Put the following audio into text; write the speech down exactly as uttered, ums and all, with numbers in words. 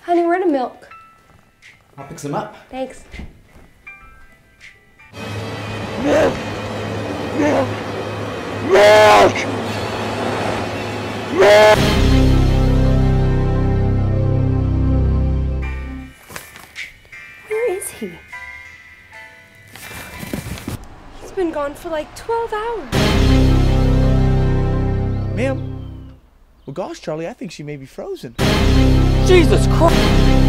Honey, where the milk? I'll pick some up. Thanks. Milk! Milk! Milk! Milk! Where is he? He's been gone for like twelve hours. Ma'am? Well, gosh, Charlie, I think she may be frozen. Jesus Christ!